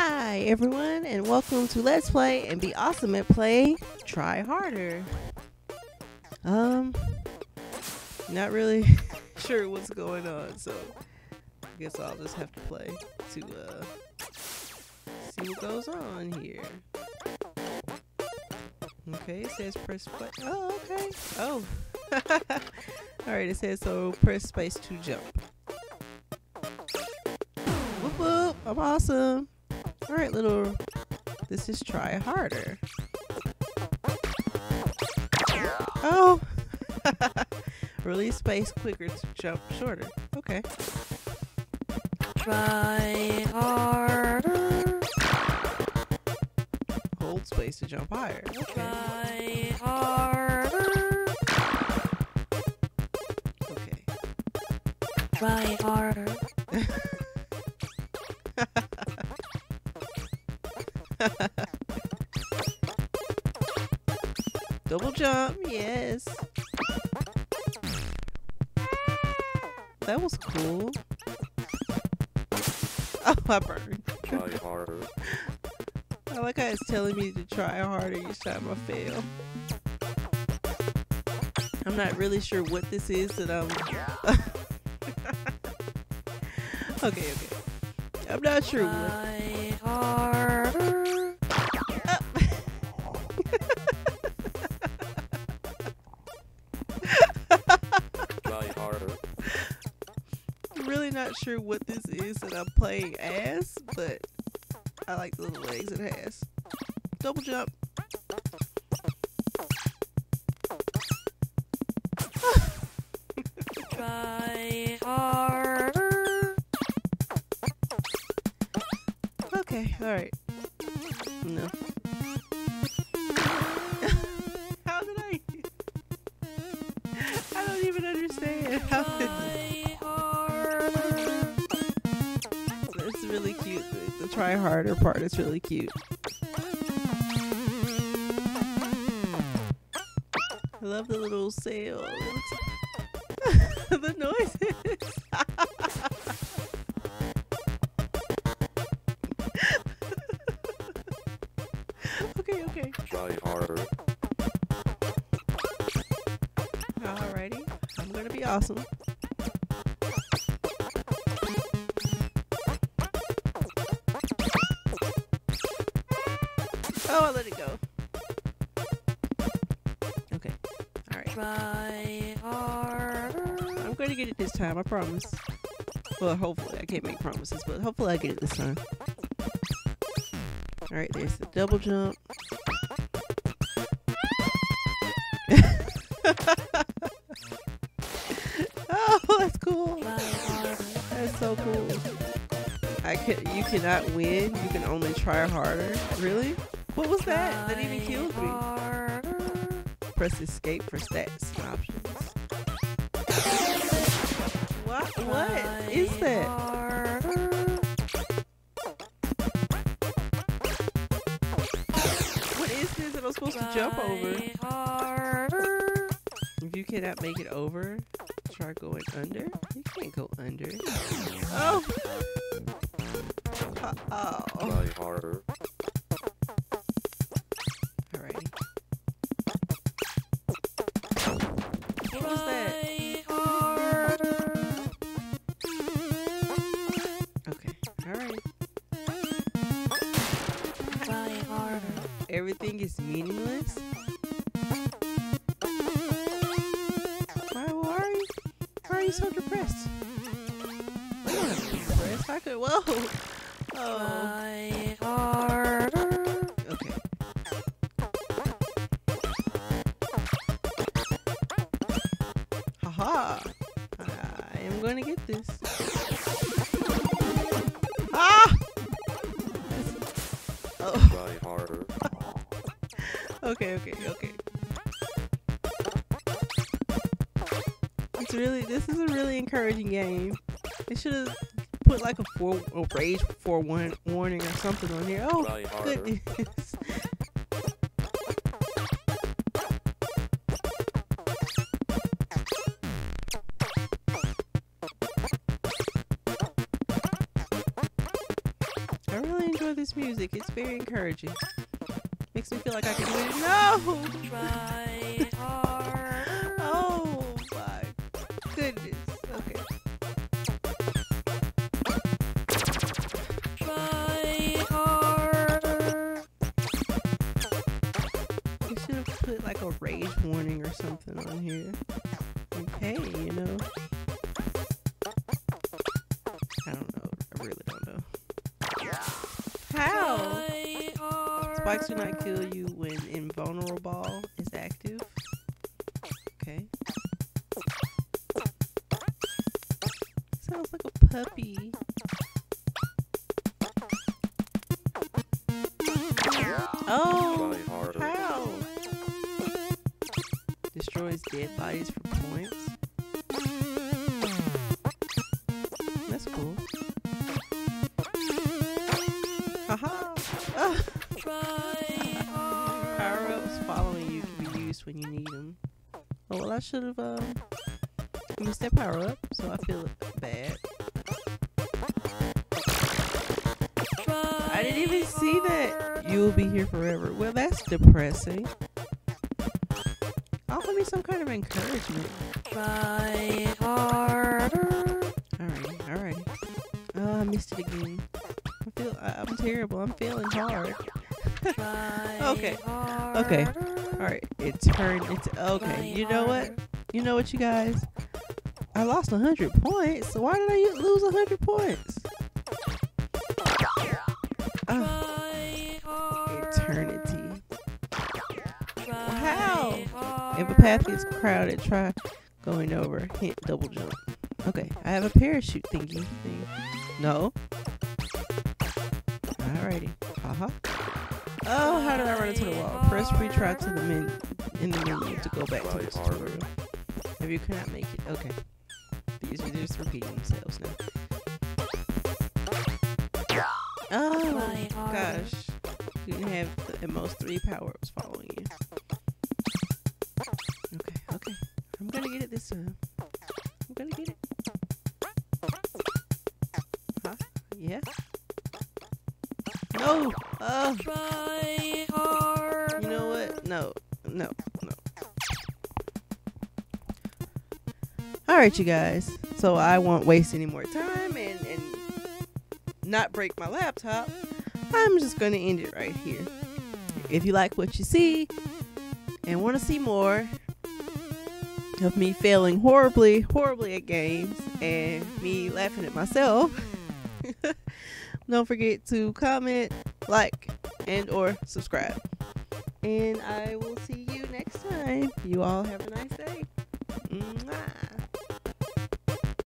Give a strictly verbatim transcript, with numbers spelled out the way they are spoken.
Hi everyone, and welcome to Let's Play and Be Awesome at Play Try Harder. Um, not really sure what's going on, so I guess I'll just have to play to uh see what goes on here. Okay, it says press play. Oh, okay. Oh, alright, it says so press space to jump. Whoop whoop, I'm awesome. Alright, little, this is try harder. Oh, release space quicker to jump shorter. Okay. Try harder. Hold space to jump higher. Okay. Try harder. Okay. Try harder. Double jump, yes. That was cool. Oh, I burned. Try harder. I like how it's telling me to try harder each time I fail. I'm not really sure what this is that I'm... okay, okay. I'm not sure what... Try harder. Try harder. I'm really not sure what this is that I'm playing as, but I like the little legs it has. Double jump. Try harder. Okay, alright. No. How did I? I don't even understand. How did... Try harder. It's really cute. The, the try harder part is really cute. I love the little sail. The noises. Okay, okay. Try harder. Alrighty. I'm gonna be awesome. Oh, I let it go. Okay. Alright. Try harder. I'm gonna get it this time, I promise. Well, hopefully. I can't make promises, but hopefully I get it this time. Alright, there's the double jump. Oh, that's cool. Try harder. That's so cool. I could. You cannot win. You can only try harder. Really? What was that? That even killed me. Harder. Press escape for stats and options. What? What is that? Harder. What is this that I'm supposed to jump over? Harder. If you cannot make it over, try going under. You can't go under. Oh. Uh oh. Try harder. Alrighty. What was that? Try harder. Okay. Alright. Try harder. Everything is meaningless. Why, why are you? Why are you so depressed? I don't have to be depressed. I could. Whoa. Oh. Try harder. Okay. Haha. I am going to get this. Ah! Oh. Try harder. Okay, okay, okay. It's really, this is a really encouraging game. They should have put like a four, a rage for one warning or something on here. Oh, Try harder. goodness. I really enjoy this music. It's very encouraging. Makes me feel like I can do it. No! Try harder. Oh my goodness. Okay. Try harder. We should have put like a rage warning or something on here. Okay, you know. I don't know. I really don't know. How? Try harder. Spikes do not kill you when invulnerable is active. Okay. Sounds like a puppy. Oh, Try harder. how? Destroys dead bodies for points. That's cool. Haha. Oh. Try harder. Power-ups following you can be used when you need them. Oh, well, I should have um, used that power-up, so I feel bad. I didn't even see that. You will be here forever. Well, that's depressing. Offer me some kind of encouragement. Try harder. Alrighty, alrighty. Oh, I missed it again. I feel I, I'm terrible. I'm failing hard. Try Okay. harder. Okay. Alright, it turned into okay. You know what? You know what, you guys? I lost a hundred points. So why did I u- lose a hundred points? Oh, eternity. How? If a path gets crowded, try going over. Hit double jump. Okay, I have a parachute thingy thing. No. Alrighty. Uh-huh. Oh, how did I run into the wall? Press retry to the menu in the menu to go back to the tutorial. If you cannot make it, okay. These are just repeating themselves now. Oh gosh, you can have the, at most three power-ups following you. Okay, okay, I'm gonna get it this time. I'm gonna get it. Huh? Yeah. No. Oh. Try harder. You know what? No, no, no. All right, you guys. So I won't waste any more time and and not break my laptop. I'm just gonna end it right here. If you like what you see and want to see more of me failing horribly, horribly at games and me laughing at myself, don't forget to comment, like, and or subscribe. And I will see you next time. You all have a nice day.